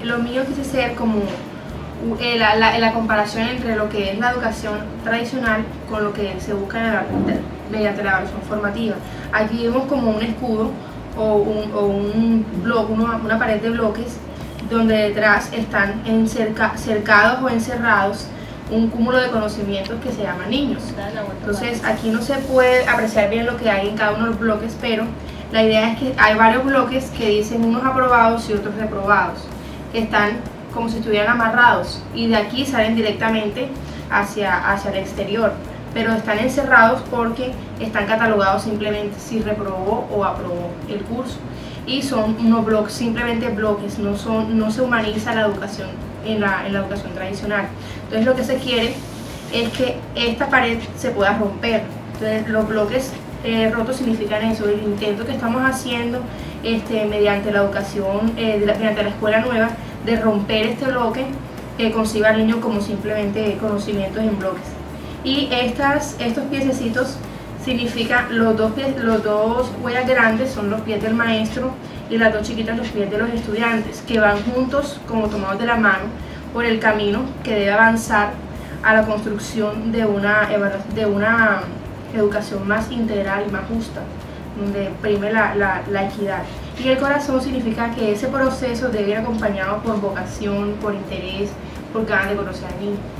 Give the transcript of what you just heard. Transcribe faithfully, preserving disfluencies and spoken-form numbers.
lo mío quise ser como eh, la, la, la comparación entre lo que es la educación tradicional con lo que se busca en la, mediante la evaluación formativa. Aquí vemos como un escudo o un, o un bloque, una, una pared de bloques donde detrás están encerca, cercados o encerrados un cúmulo de conocimientos que se llaman niños. Entonces aquí no se puede apreciar bien lo que hay en cada uno de los bloques, pero la idea es que hay varios bloques que dicen unos aprobados y otros reprobados, que están como si estuvieran amarrados y de aquí salen directamente hacia, hacia el exterior, pero están encerrados porque están catalogados simplemente si reprobó o aprobó el curso, y son unos bloques, simplemente bloques, no, son, no se humaniza la educación en la, en la educación tradicional. Entonces lo que se quiere es que esta pared se pueda romper. Entonces los bloques eh, rotos significan eso, el intento que estamos haciendo este, mediante la educación, eh, de la, mediante la escuela nueva, de romper este bloque que conciba al niño como simplemente conocimientos en bloques. Y estas, estos piececitos significan los dos, pies, los dos huellas grandes son los pies del maestro y las dos chiquitas los pies de los estudiantes, que van juntos como tomados de la mano por el camino que debe avanzar a la construcción de una, de una educación más integral y más justa, donde prime la, la, la equidad. Y el corazón significa que ese proceso debe ir acompañado por vocación, por interés, por ganas de conocer al niño.